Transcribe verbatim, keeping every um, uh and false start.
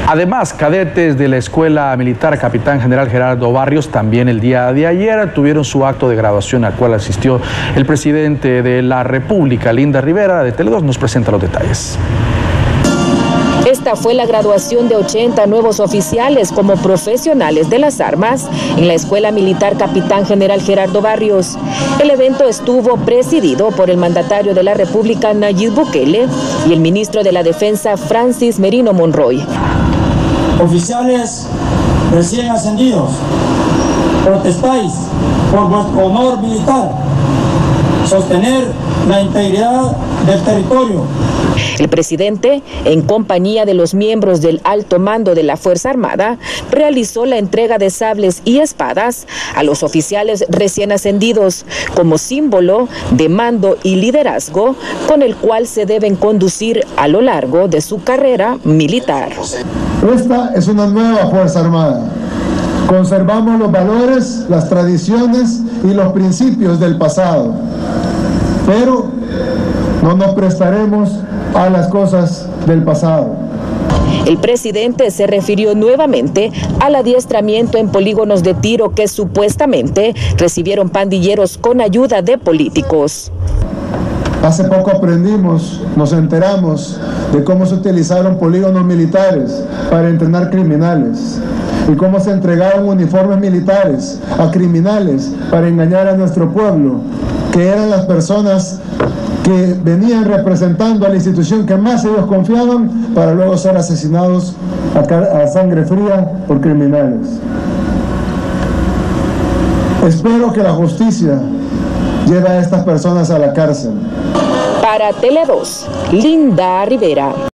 Además, cadetes de la Escuela Militar Capitán General Gerardo Barrios también el día de ayer tuvieron su acto de graduación al cual asistió el presidente de la República, Linda Rivera, de Tele dos, nos presenta los detalles. Esta fue la graduación de ochenta nuevos oficiales como profesionales de las armas en la Escuela Militar Capitán General Gerardo Barrios. El evento estuvo presidido por el mandatario de la República, Nayib Bukele, y el ministro de la Defensa, Francis Merino Monroy. Oficiales recién ascendidos, protestáis por vuestro honor militar, sostener la integridad del territorio. El presidente, en compañía de los miembros del alto mando de la Fuerza Armada, realizó la entrega de sables y espadas a los oficiales recién ascendidos como símbolo de mando y liderazgo con el cual se deben conducir a lo largo de su carrera militar. Esta es una nueva Fuerza Armada. Conservamos los valores, las tradiciones y los principios del pasado, pero no nos prestaremos a las cosas del pasado. El presidente se refirió nuevamente al adiestramiento en polígonos de tiro que supuestamente recibieron pandilleros con ayuda de políticos. Hace poco aprendimos, nos enteramos de cómo se utilizaron polígonos militares para entrenar criminales y cómo se entregaron uniformes militares a criminales para engañar a nuestro pueblo, que eran las personas que venían representando a la institución que más ellos confiaban para luego ser asesinados a, a sangre fría por criminales. Espero que la justicia lleve a estas personas a la cárcel. Para Tele dos, Linda Rivera.